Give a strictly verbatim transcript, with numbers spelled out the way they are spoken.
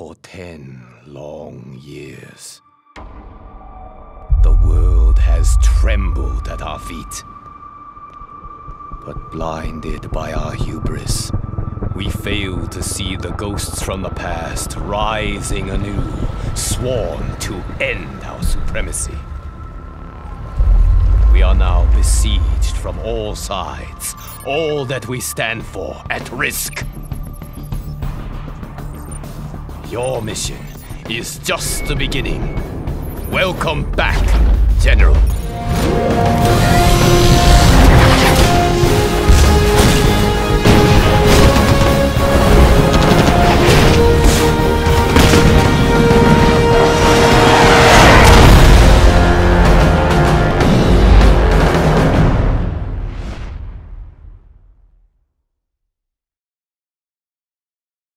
For ten long years, the world has trembled at our feet. But blinded by our hubris, we fail to see the ghosts from the past rising anew, sworn to end our supremacy. We are now besieged from all sides, all that we stand for at risk. Your mission is just the beginning. Welcome back, General.